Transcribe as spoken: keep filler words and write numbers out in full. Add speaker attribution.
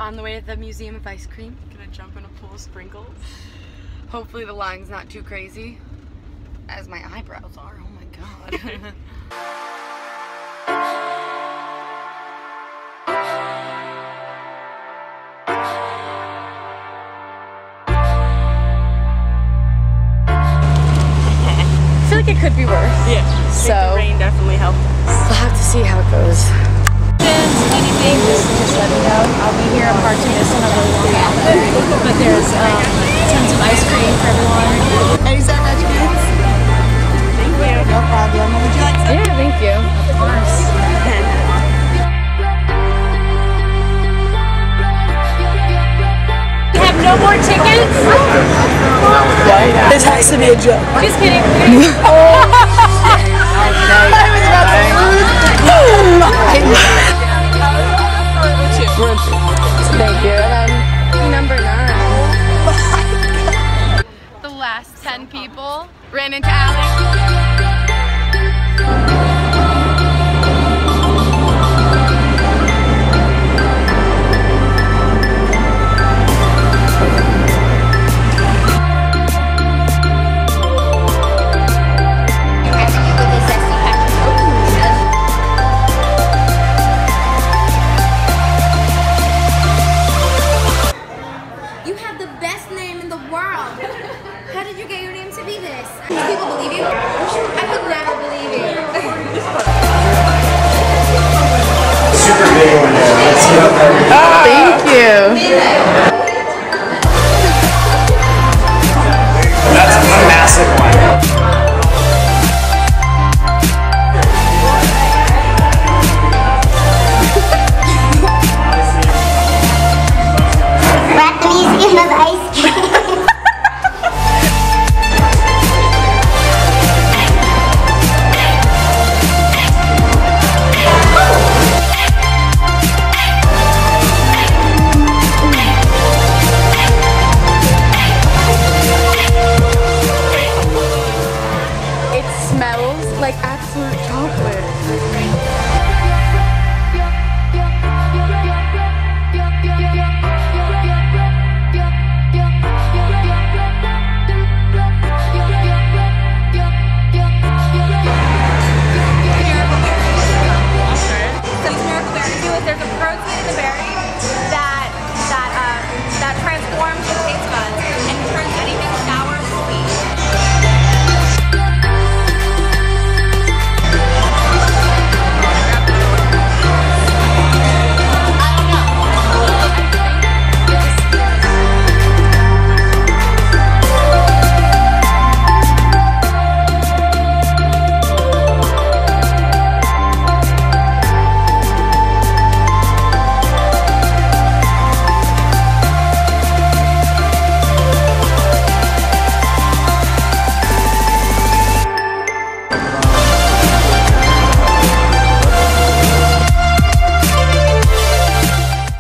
Speaker 1: on the way to the Museum of Ice Cream.
Speaker 2: Gonna jump in a pool of sprinkles.
Speaker 1: Hopefully the line's not too crazy, as my eyebrows are. Oh my god. I feel like it could be worse.
Speaker 2: Yeah.
Speaker 1: So
Speaker 2: the rain definitely helped.
Speaker 1: We'll have to see how it goes.
Speaker 3: Anything, just, just let me know. I'll be here. I'm hard to miss when I really want to. But there's um, tons of ice cream for everyone.
Speaker 4: Hey, is that Magic Kids?
Speaker 2: Thank you.
Speaker 4: No problem. Would you like some?
Speaker 1: Yeah, thank you.
Speaker 3: Of course.
Speaker 5: We have no more tickets?
Speaker 4: This has to be a joke.
Speaker 5: Just kidding.